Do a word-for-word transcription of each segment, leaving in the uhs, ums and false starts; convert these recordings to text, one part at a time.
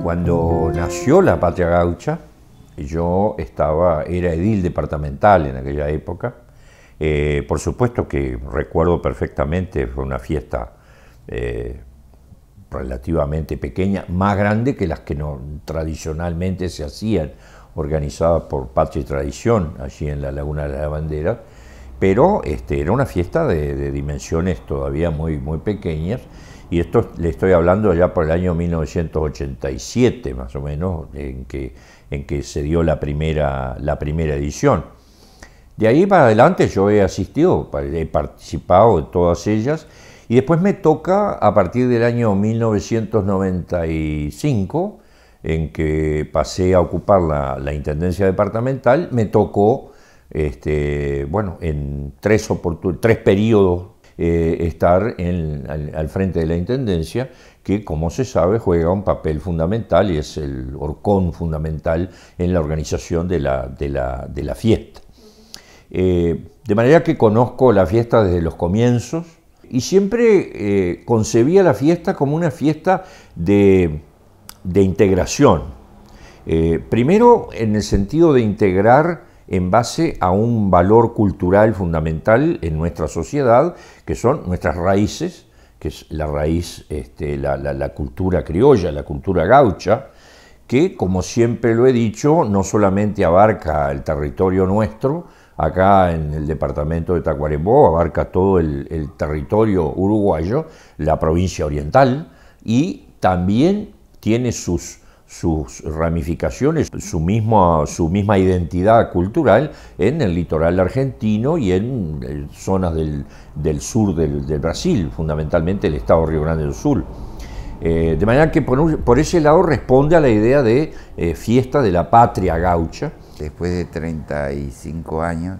Cuando nació la Patria Gaucha, yo estaba, era edil departamental en aquella época. Eh, por supuesto que recuerdo perfectamente, fue una fiesta eh, relativamente pequeña, más grande que las que no, tradicionalmente se hacían, organizadas por Patria y Tradición, allí en la Laguna de la Bandera, pero este, era una fiesta de, de dimensiones todavía muy, muy pequeñas, y esto le estoy hablando ya por el año mil novecientos ochenta y siete, más o menos, en que, en que se dio la primera, la primera edición. De ahí para adelante yo he asistido, he participado en todas ellas, y después me toca, a partir del año mil novecientos noventa y cinco, en que pasé a ocupar la, la Intendencia Departamental, me tocó, este, bueno, en tres, tres periodos eh, estar en, al, al frente de la Intendencia, que, como se sabe, juega un papel fundamental y es el horcón fundamental en la organización de la, de la, de la fiesta. Eh, de manera que conozco la fiesta desde los comienzos y siempre eh, concebía la fiesta como una fiesta de, de integración. Eh, primero, en el sentido de integrar en base a un valor cultural fundamental en nuestra sociedad, que son nuestras raíces, que es la raíz, este, la, la, la cultura criolla, la cultura gaucha, que, como siempre lo he dicho, no solamente abarca el territorio nuestro, acá en el departamento de Tacuarembó, abarca todo el, el territorio uruguayo, la provincia oriental, y también tiene sus, sus ramificaciones, su misma, su misma identidad cultural en el litoral argentino y en, en zonas del, del sur del, del Brasil, fundamentalmente el estado de Río Grande do Sul. Eh, de manera que por, por ese lado responde a la idea de eh, fiesta de la patria gaucha. Después de treinta y cinco años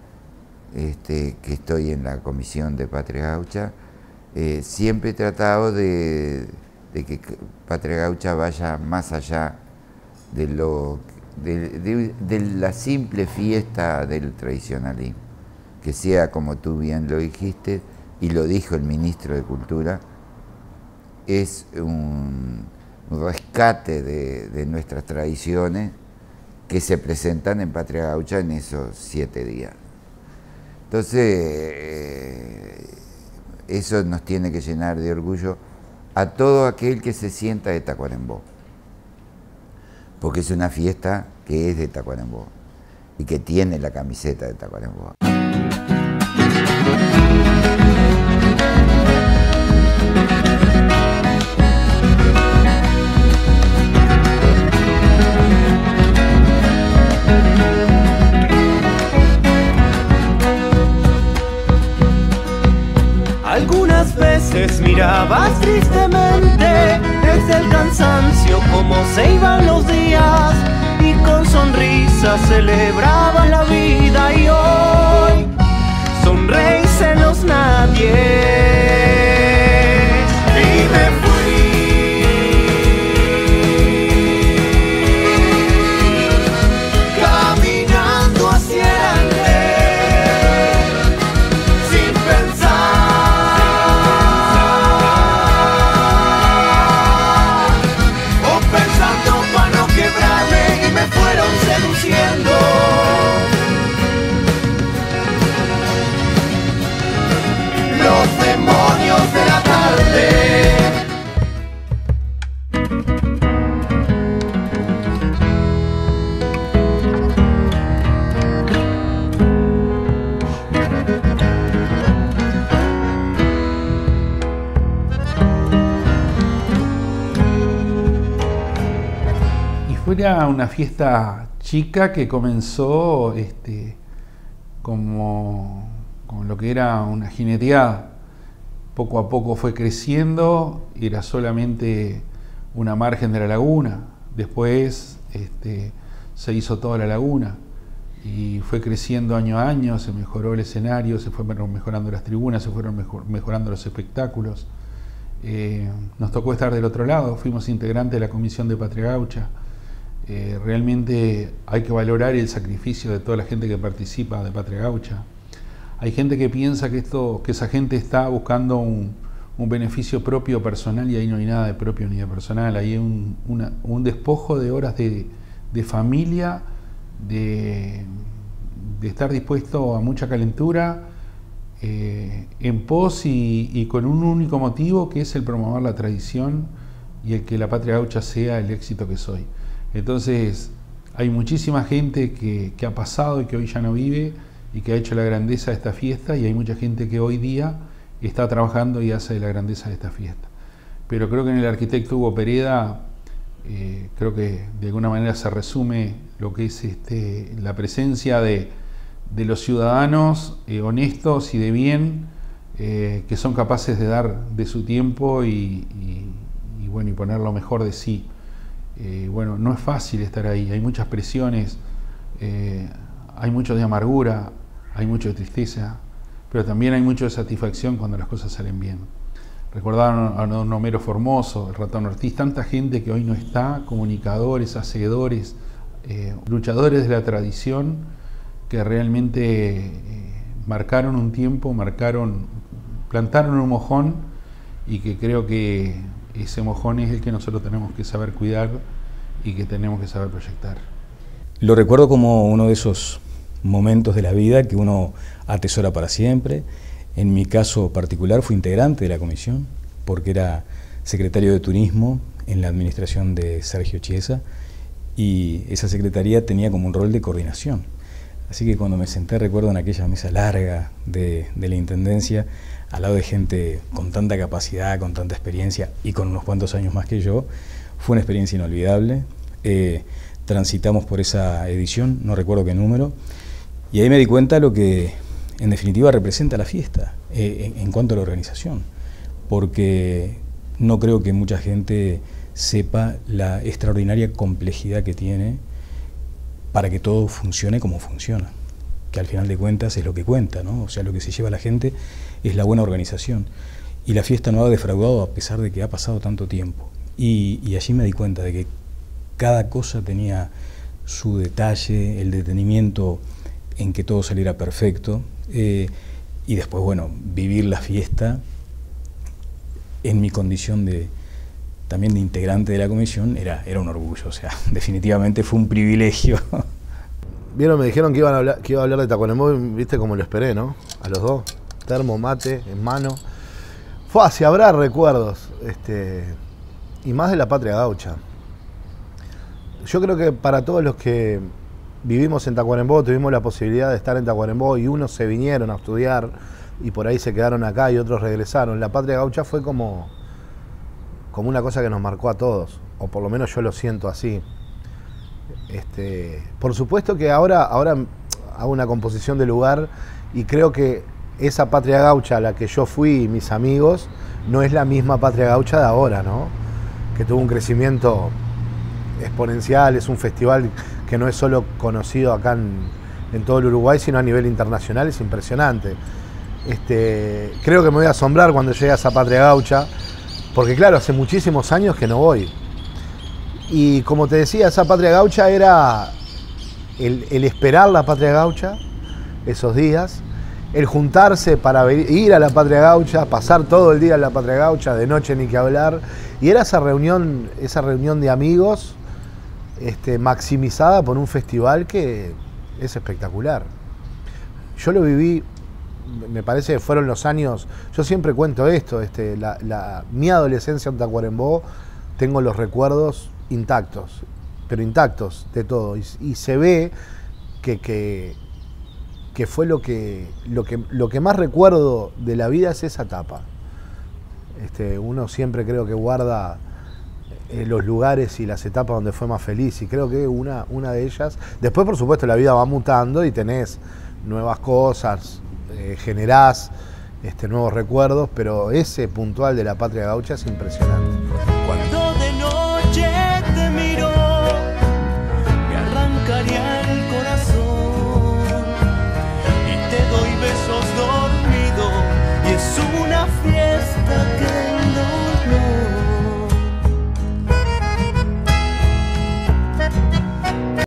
este, que estoy en la Comisión de Patria Gaucha, eh, siempre he tratado de, de que Patria Gaucha vaya más allá de, lo, de, de, de la simple fiesta del tradicionalismo, que sea, como tú bien lo dijiste, y lo dijo el Ministro de Cultura, es un, un rescate de, de nuestras tradiciones que se presentan en Patria Gaucha en esos siete días. Entonces, eh, eso nos tiene que llenar de orgullo a todo aquel que se sienta de Tacuarembó, porque es una fiesta que es de Tacuarembó y que tiene la camiseta de Tacuarembó. Algunas veces mirabas tristemente desde el cansancio cómo se iban los días y con sonrisa celebraban la vida, y hoy sonreís en los nadie. Y me fui caminando hacia el andén sin pensar seduciendo. Los demonios de la tarde. Y fuera una fiesta chica que comenzó este, como, como lo que era una jineteada. Poco a poco fue creciendo, era solamente una margen de la laguna. Después este, se hizo toda la laguna y fue creciendo año a año, se mejoró el escenario, se fueron mejorando las tribunas, se fueron mejor, mejorando los espectáculos. Eh, nos tocó estar del otro lado, fuimos integrantes de la Comisión de Patria Gaucha. Eh, realmente hay que valorar el sacrificio de toda la gente que participa de Patria Gaucha. Hay gente que piensa que, esto, que esa gente está buscando un, un beneficio propio personal, y ahí no hay nada de propio ni de personal, ahí hay un, una, un despojo de horas de, de familia, de, de estar dispuesto a mucha calentura, eh, en pos y, y con un único motivo, que es el promover la tradición y el que la Patria Gaucha sea el éxito que soy. Entonces hay muchísima gente que, que ha pasado y que hoy ya no vive y que ha hecho la grandeza de esta fiesta, y hay mucha gente que hoy día está trabajando y hace de la grandeza de esta fiesta. Pero creo que en el arquitecto Hugo Pereda, eh, creo que de alguna manera se resume lo que es este, la presencia de, de los ciudadanos eh, honestos y de bien, eh, que son capaces de dar de su tiempo y, y, y, bueno, y poner lo mejor de sí. Eh, bueno, no es fácil estar ahí, hay muchas presiones, eh, hay mucho de amargura, hay mucho de tristeza, pero también hay mucho de satisfacción cuando las cosas salen bien. Recordaron a don Homero Formoso, el Ratón Ortiz, tanta gente que hoy no está, comunicadores, hacedores, eh, luchadores de la tradición, que realmente eh, marcaron un tiempo, marcaron, plantaron un mojón, y que creo que ese mojón es el que nosotros tenemos que saber cuidar y que tenemos que saber proyectar. Lo recuerdo como uno de esos momentos de la vida que uno atesora para siempre. En mi caso particular fui integrante de la comisión, porque era secretario de Turismo en la administración de Sergio Chiesa, y esa secretaría tenía como un rol de coordinación. Así que cuando me senté, recuerdo, en aquella mesa larga de, de la Intendencia, al lado de gente con tanta capacidad, con tanta experiencia y con unos cuantos años más que yo, fue una experiencia inolvidable. Eh, transitamos por esa edición, no recuerdo qué número, y ahí me di cuenta lo que en definitiva representa la fiesta eh, en, en cuanto a la organización, porque no creo que mucha gente sepa la extraordinaria complejidad que tiene para que todo funcione como funciona, que al final de cuentas es lo que cuenta, ¿no? O sea, lo que se lleva a la gente es la buena organización, y la fiesta no ha defraudado a pesar de que ha pasado tanto tiempo, y, y allí me di cuenta de que cada cosa tenía su detalle, el detenimiento en que todo saliera perfecto, eh, y después, bueno, vivir la fiesta en mi condición de también de integrante de la comisión era, era un orgullo, o sea, definitivamente fue un privilegio. Vieron, me dijeron que iban a hablar, que iba a hablar de Tacuarembó, viste como lo esperé, ¿no? A los dos, termo, mate, en mano. Fue así, habrá recuerdos, este, y más de la Patria Gaucha. Yo creo que para todos los que vivimos en Tacuarembó, tuvimos la posibilidad de estar en Tacuarembó, y unos se vinieron a estudiar y por ahí se quedaron acá y otros regresaron. La Patria Gaucha fue como, como una cosa que nos marcó a todos, o por lo menos yo lo siento así. Este, por supuesto que ahora, ahora hago una composición de lugar, y creo que esa Patria Gaucha a la que yo fui y mis amigos no es la misma Patria Gaucha de ahora, ¿no? Que tuvo un crecimiento exponencial, es un festival que no es solo conocido acá en, en todo el Uruguay, sino a nivel internacional, es impresionante. Este, creo que me voy a asombrar cuando llegue a esa Patria Gaucha, porque claro, hace muchísimos años que no voy. Y como te decía, esa Patria Gaucha era el, el esperar la Patria Gaucha, esos días, el juntarse para ir a la Patria Gaucha, pasar todo el día en la Patria Gaucha, de noche ni que hablar, y era esa reunión, esa reunión de amigos, Este, maximizada por un festival que es espectacular. Yo lo viví, me parece que fueron los años, yo siempre cuento esto, este, la, la, mi adolescencia en Tacuarembó, tengo los recuerdos intactos, pero intactos de todo, y, y se ve que, que, que fue lo que, lo, que, lo que más recuerdo de la vida es esa etapa. Este, uno siempre creo que guarda los lugares y las etapas donde fue más feliz, y creo que una, una de ellas. Después, por supuesto, la vida va mutando y tenés nuevas cosas, eh, generás este, nuevos recuerdos, pero ese puntual de la Patria Gaucha es impresionante. Cuando